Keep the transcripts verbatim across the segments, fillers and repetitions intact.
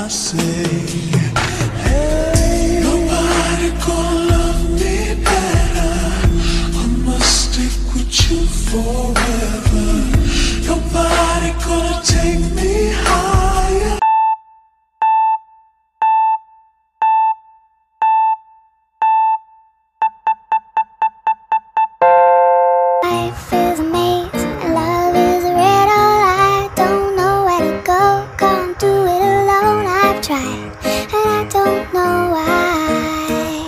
I say, hey, nobody gonna love me better. I must stick with you forever. Nobody gonna take me higher. Life is a maze and love is a riddle. I don't know where to go, can't do it alone. I've tried and I don't know why.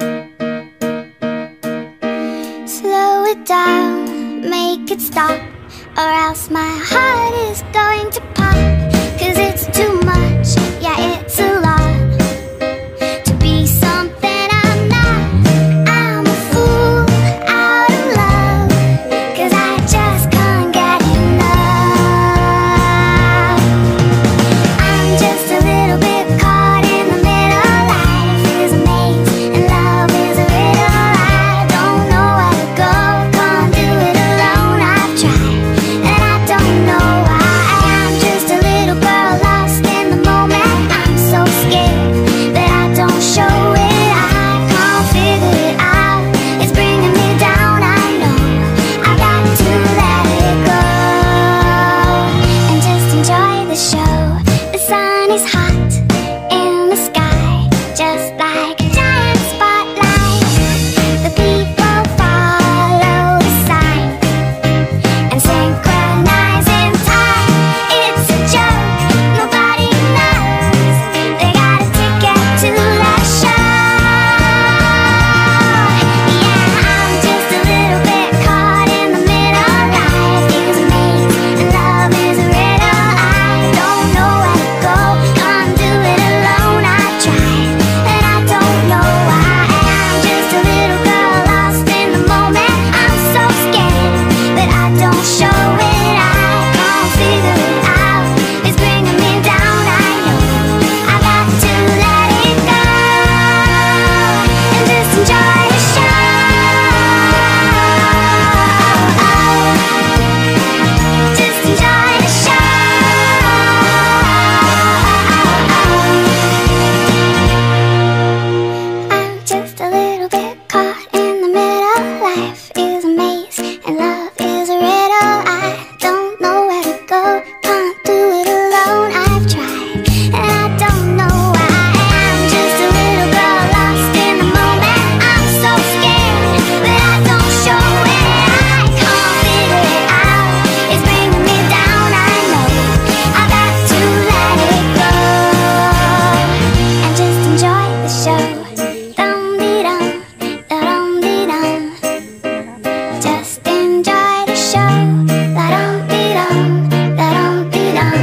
Slow it down, make it stop, or else my heart is going to pop. Cause it's too much, yeah it's a lot to be something I'm not. I'm a fool out of love, cause I just can't get enough. I'm just a little bit caught in the middle. Life is a maze and love is a riddle. I don't know where to go, can't do it alone. I've tried and I don't know why. I'm just a little girl lost in the moment. I'm so scared that I don't show it. I can't figure it out, it's bringing me down. I know I got to let it go and just enjoy the show. The sun is hot in the sky, just like a giant spotlight. The people follow the sign and synchronize in time. It's a joke, nobody knows. They got a ticket to the show. Yeah, I'm just a little bit caught in the middle. Life is a maze and love is a riddle. I don't know where to go, can't do it alone. I've tried and I don't know why. I'm just a little girl lost in the moment. I'm so scared that I don't show it. I can't figure it out, it's bringing me down. I know I got to let it go and just enjoy the show. Just enjoy the show. I'm just a little bit caught in the middle. Life is a maze and love is a riddle. I don't know where to go, can't do it alone. I've tried and I don't know why. I'm just a little girl lost in the moment. I'm so scared that I don't show it. I can't figure it out, it's bringing me down. I know I got to let it go and just enjoy the show. Dum-dee-dum, da-dum-dee-dum. Just enjoy the show. Da-dum-dee-dum, da-dum-dee-dum.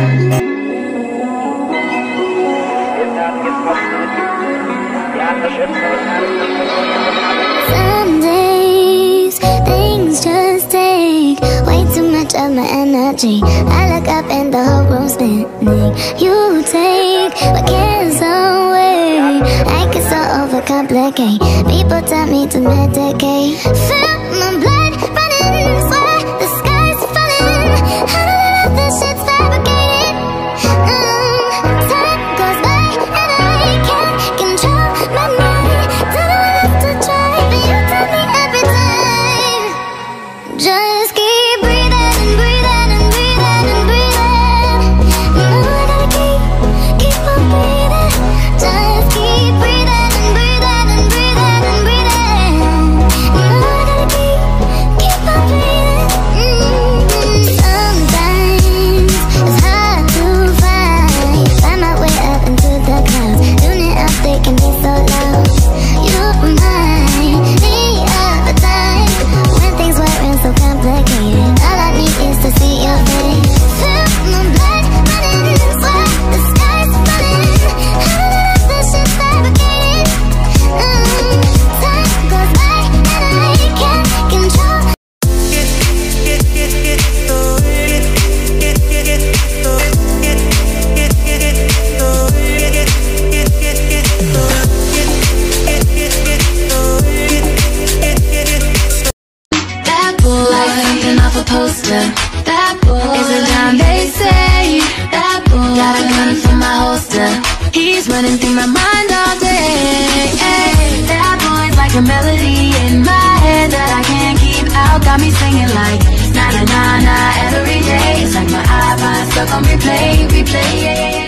Some days things just take way too much of my energy. I look up and the whole room's spinning. You take my cares away, I get so overcomplicate. People tell me to medicate. Feel my blood running, swear the sky's falling. I know that this shit's fabricated. Mm, time goes by and I can't control my mind. Don't know what else to try, but you tell me every time. Just keep breathing and breathing and breathing and breathing. No, I gotta keep, keep on breathing. Just keep breathing and breathing and breathing and breathing. No, I gotta keep, memories running through my mind all day. That boy's like a melody in my head that I can't keep out. Got me singing like na na na na every day. It's like my iPod stuck on replay, replay.